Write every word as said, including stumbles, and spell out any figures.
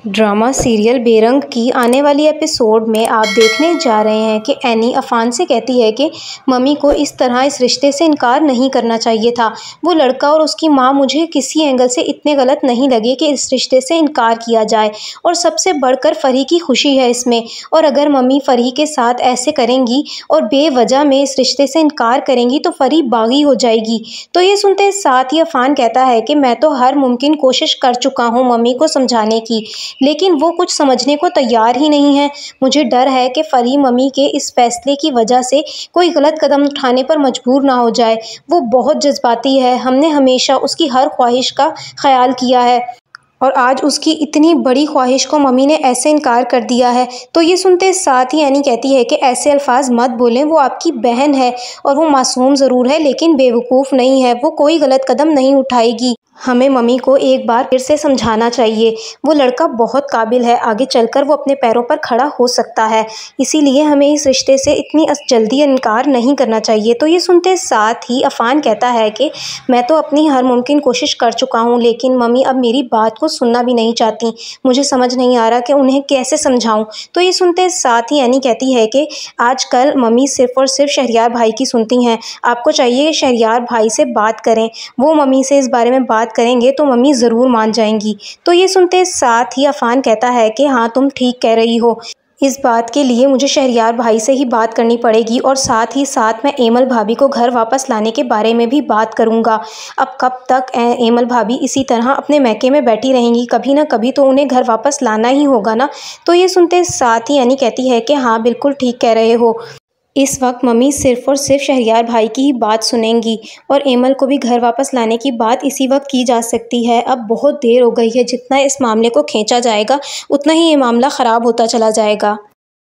Drama serial बेरंग की आने वाली एपिसोड में आप देखने जा रहे हैं कि एनी अफान से कहती है कि मम्मी को इस तरह इस रिश्ते से इनकार नहीं करना चाहिए था। वो लड़का और उसकी माँ मुझे किसी एंगल से इतने गलत नहीं लगे कि इस रिश्ते से इनकार किया जाए, और सबसे बढ़कर फ़री की खुशी है इसमें। और अगर मम्मी फ़री के साथ ऐसे करेंगी और बेवजह में इस रिश्ते से इनकार करेंगी तो फ़री बागी हो जाएगी। तो ये सुनते साथ ही अफान कहता है कि मैं तो हर मुमकिन कोशिश कर चुका हूँ मम्मी को समझाने की, लेकिन वो कुछ समझने को तैयार ही नहीं है। मुझे डर है कि फ़री मम्मी के इस फैसले की वजह से कोई गलत कदम उठाने पर मजबूर ना हो जाए। वो बहुत जज्बाती है, हमने हमेशा उसकी हर ख्वाहिश का ख्याल किया है और आज उसकी इतनी बड़ी ख्वाहिश को मम्मी ने ऐसे इनकार कर दिया है। तो ये सुनते साथ ही एनी कहती है कि ऐसे अल्फाज मत बोलें, वो आपकी बहन है और वो मासूम ज़रूर है लेकिन बेवकूफ़ नहीं है, वो कोई गलत कदम नहीं उठाएगी। हमें मम्मी को एक बार फिर से समझाना चाहिए। वो लड़का बहुत काबिल है, आगे चलकर वो अपने पैरों पर खड़ा हो सकता है, इसीलिए हमें इस रिश्ते से इतनी जल्दी इनकार नहीं करना चाहिए। तो ये सुनते साथ ही अफान कहता है कि मैं तो अपनी हर मुमकिन कोशिश कर चुका हूँ लेकिन मम्मी अब मेरी बात को सुनना भी नहीं चाहती। मुझे समझ नहीं आ रहा कि उन्हें कैसे समझाऊँ। तो ये सुनते साथ ही एनी कहती है कि आजकल मम्मी सिर्फ़ और सिर्फ शहरयार भाई की सुनती हैं। आपको चाहिए कि शहरयार भाई से बात करें, वो मम्मी से इस बारे में बात करेंगे तो मम्मी ज़रूर मान जाएंगी। तो ये सुनते साथ ही अफान कहता है कि हाँ तुम ठीक कह रही हो, इस बात के लिए मुझे शहरयार भाई से ही बात करनी पड़ेगी और साथ ही साथ मैं एमल भाभी को घर वापस लाने के बारे में भी बात करूंगा। अब कब तक एमल भाभी इसी तरह अपने मैके में बैठी रहेंगी, कभी ना कभी तो उन्हें घर वापस लाना ही होगा ना। तो ये सुनते साथ ही यानी कहती है कि हाँ बिल्कुल ठीक कह रहे हो, इस वक्त मम्मी सिर्फ़ और सिर्फ शहरयार भाई की ही बात सुनेंगी और एमल को भी घर वापस लाने की बात इसी वक्त की जा सकती है। अब बहुत देर हो गई है, जितना इस मामले को खींचा जाएगा उतना ही ये मामला ख़राब होता चला जाएगा।